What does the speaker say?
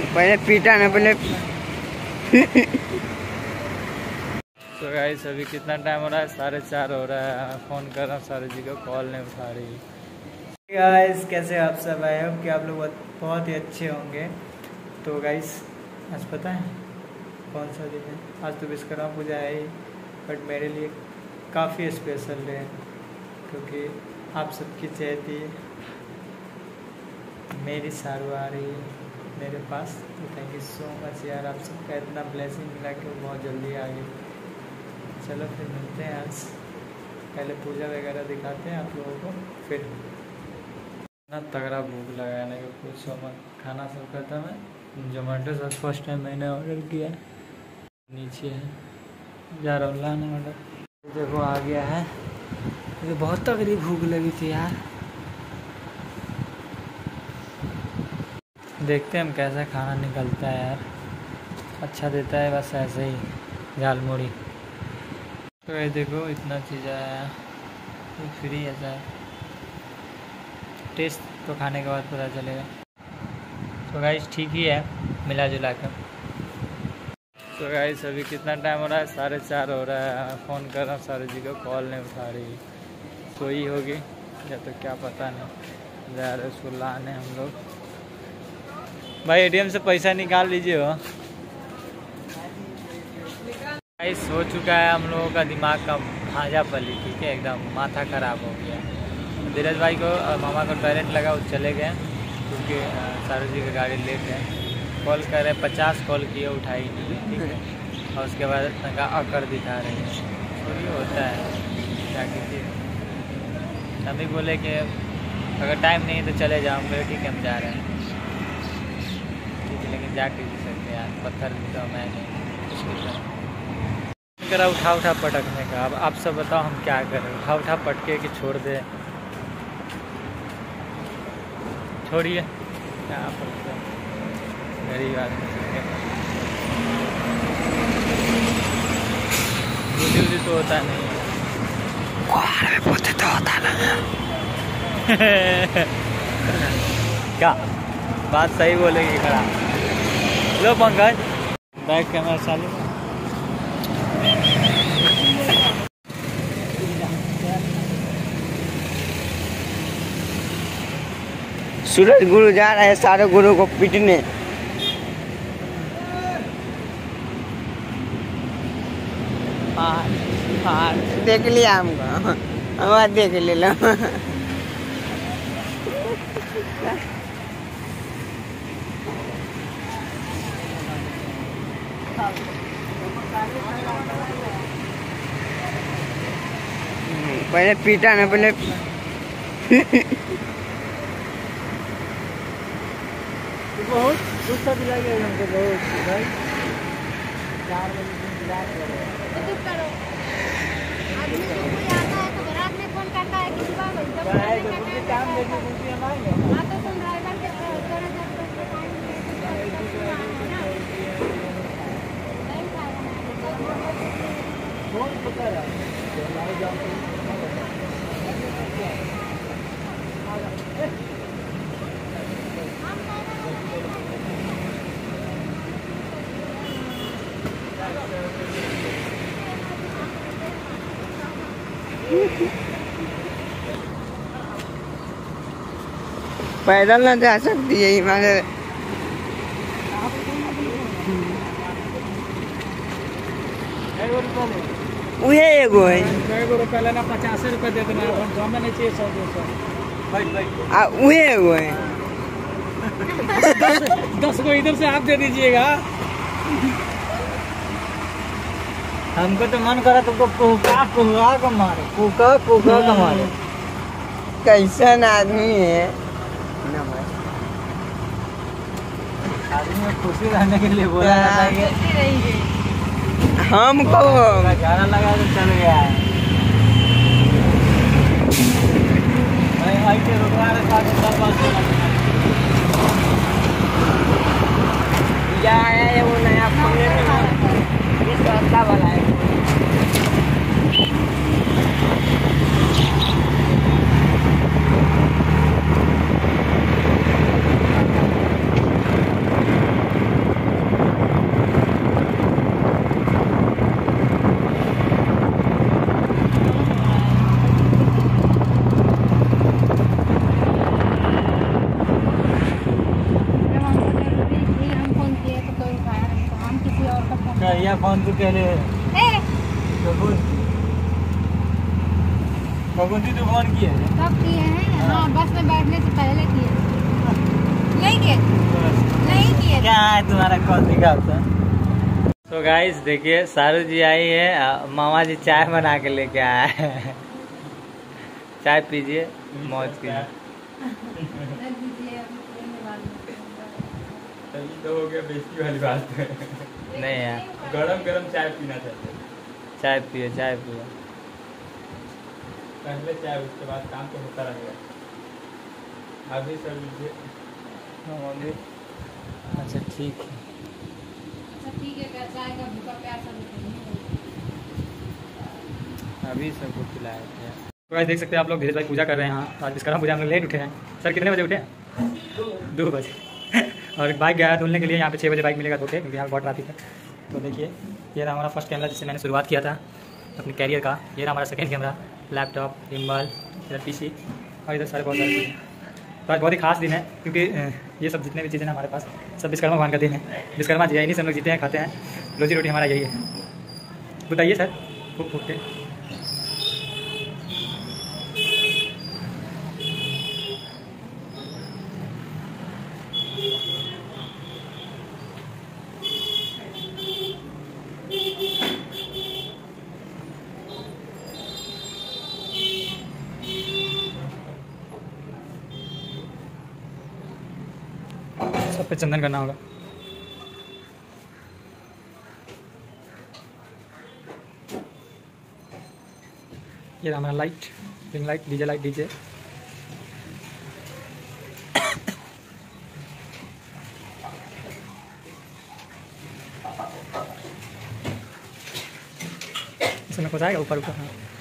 पहले पीटा ना पहले। तो गाइस अभी कितना टाइम हो रहा है? 4:30 हो रहा है। फ़ोन कर रहा हूँ सारे जी को, कॉल नहीं उठा रही। गाइस कैसे आप सब? आए हो कि आप लोग बहुत ही अच्छे होंगे। तो गाइस आज पता है कौन सा दिन है? आज तो विश्वकर्मा पूजा है ही, बट मेरे लिए काफ़ी स्पेशल डे है क्योंकि आप सबकी चहती मेरी सारू आ रही है मेरे पास। तो थैंक यू सो मच यार, आप सबका इतना ब्लेसिंग मिला कि वो बहुत जल्दी आ गई। चलो फिर मिलते हैं। आज पहले पूजा वगैरह दिखाते हैं आप लोगों को, फिर इतना तगड़ा भूख लगाने का पूछो मत। खाना सब खत्म है। जोमेटो से फर्स्ट टाइम मैंने ऑर्डर किया, नीचे है, जा रहा हूँ लाने ऑर्डर। देखो आ गया है। मुझे बहुत तगड़ी भूख लगी थी यार। देखते हैं हम कैसा खाना निकलता है यार। अच्छा देता है बस ऐसे ही झालमुड़ी। तो ये देखो इतना चीज़ आया, ये फ्री है सर। टेस्ट तो खाने के बाद पता चलेगा। तो गाइस ठीक ही है मिला जुला कर। तो गाइस अभी कितना टाइम हो रहा है? 4:30 हो रहा है। फ़ोन कर रहा हूँ सारे जी को, कॉल नहीं उठा रही। सोई होगी या तो क्या पता नहीं। जा रहे उसको लाने हम लोग। भाई एटीएम से पैसा निकाल लीजिए। हो गाइस हो चुका है हम लोगों का दिमाग का भाजा पली, ठीक है, एकदम माथा ख़राब हो गया। धीरज भाई को और मामा को टॉयलेट लगा, वो चले गए क्योंकि सारू जी की गाड़ी लेट है। कॉल कर रहे 50 कॉल किए, उठाई नहीं, ठीक है। और उसके बाद का अकर दिखा रहे हैं। तो ये होता है, क्या कीजिए। हम भी बोले कि अगर टाइम नहीं है तो चले जाऊँगे, ठीक है हम जा रहे हैं, ठीक है, लेकिन जा के भी सकते यार। पत्थर भी तो मैं नहीं कुछ करा उठा उठा पटकने का। अब आप सब बताओ हम क्या करें? उठा उठा पटके कि छोड़ दे? छोड़िए, क्या पड़ता है, गरीब आदमी बुद्धि तो होता नहीं है। बुद्धि तो होता नहीं। क्या बात सही बोलेगी खड़ा। लो पंकज बैक कैमरा चालू। सूरज गुरु जा रहा है सारे गुरु को पीटने। हाँ देख लिया हमको, हम देख ले। पहले पीटा ना पहले। बहुत गुस्सा दिलाएगा हमको बहुत भाई। 4 बजे तो चुप करो। आदमी को कोई आता है तो रात में फोन करता है कि सुबह में जब काम देखने मुझे हम आएंगे। हां तो तुम ड्राइवर के थोड़ा जब टाइम फोन पता है हमारे जान पैदल ना जा सकती है हिमालय। उहे एगो है। एगो रुपया लेना 50 रुपये दे देना, हम नहीं चाहिए 100-200। आ उहे एगो है। 10 को इधर से आप दे दीजिएगा। हमको तो मन करा तुमको कुका का मारे, कुका का मारे। कैसन आदमी है। आदमी में खुशी रहने के लिए बोला जाता है। हमको गाना लगा तो चल गया है। भाई के रुकवा रहे साथ सब है वो नया सस्ता वाला है। फोन तू कह रहे कबूती तू फोन किए सब किए हैं। हाँ बस में बैठने से पहले किए। नहीं किए क्या है तुम्हारा कॉल दिखाता। तो गाइस देखिए सारू जी आई है, मामा जी चाय बना के लेके आया है। चाय पीजिए मौज कीजिए। तो हो गया बेइज्जती वाली बात। नहीं यार, गरम गरम चाय पीना चाहिए। चाय पिए चाय पिए। पहले चाय उसके बाद काम तो होता रहेगा। अभी सर लीजिए। अच्छा ठीक है। ठीक है क्या चाय का भूखा प्यासा अभी सबको खिलाए थे। तो गाइस देख सकते हैं आप लोग धीरज भाई पूजा कर रहे हैं। यहाँ आज विश्वकर्मा पूजा हम लोग लेट उठे हैं। सर कितने बजे उठे हैं? 2 बजे। और बाइक गया धुलने के लिए। यहाँ पे 6 बजे बाइक मिलेगा धोके, क्योंकि यहाँ बहुत ट्रैफिक है। तो देखिए ये रहा हमारा फर्स्ट कैमरा जिससे मैंने शुरुआत किया था अपने कैरियर का। ये रहा हमारा सेकंड कैमरा, लैपटॉप, गिम्बल, इधर पीसी और इधर सारे बहुत सारी चीज़ें। तो आज बहुत ही खास दिन है, क्योंकि ये सब जितने भी चीज़ें हैं हमारे पास सब विश्वकर्मा भगवान का दिन है। विश्वकर्मा जी है, इन्हीं से हम लोग जीते हैं, खाते हैं, रोजी रोटी हमारा यही है। बताइए सर फूक फूक के। सब पे चंदन करना होगा। ये हमारा light, ring light, DJ light, DJ. इसमें कुछ आएगा ऊपर ऊपर। हाँ